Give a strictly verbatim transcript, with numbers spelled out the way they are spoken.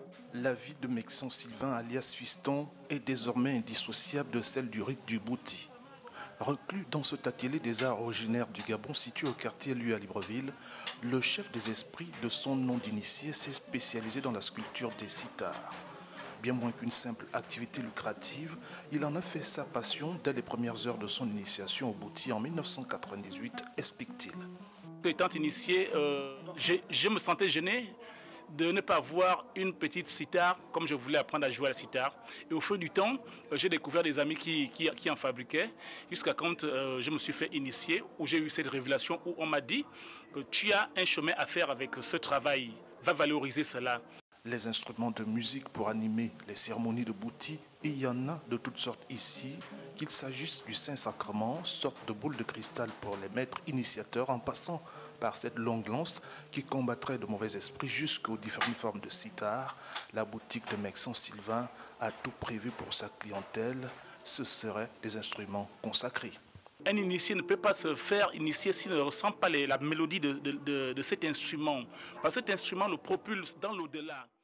La vie de Mexon Sylvain alias Fiston est désormais indissociable de celle du rite du Bouti. Reclus dans cet atelier des arts originaires du Gabon situé au quartier Lui à Libreville, le chef des esprits de son nom d'initié s'est spécialisé dans la sculpture des sitars. Bien moins qu'une simple activité lucrative, il en a fait sa passion dès les premières heures de son initiation au Bouti en mille neuf cent quatre-vingt-dix-huit, explique-t-il. Étant initié, euh, je, je me sentais gêné de ne pas voir une petite sitar comme je voulais apprendre à jouer à la sitar. Et au fil du temps, euh, j'ai découvert des amis qui, qui, qui en fabriquaient, jusqu'à quand euh, je me suis fait initier, où j'ai eu cette révélation, où on m'a dit que tu as un chemin à faire avec ce travail, va valoriser cela. Les instruments de musique pour animer les cérémonies de Bouti, il y en a de toutes sortes ici, qu'il s'agisse du Saint-Sacrement, sorte de boule de cristal pour les maîtres initiateurs, en passant par cette longue lance qui combattrait de mauvais esprits jusqu'aux différentes formes de sitar. La boutique de Mexon Sylvain a tout prévu pour sa clientèle, ce seraient des instruments consacrés. Un initié ne peut pas se faire initier s'il ne ressent pas les, la mélodie de, de, de, de cet instrument. Parce que cet instrument le propulse dans l'au-delà.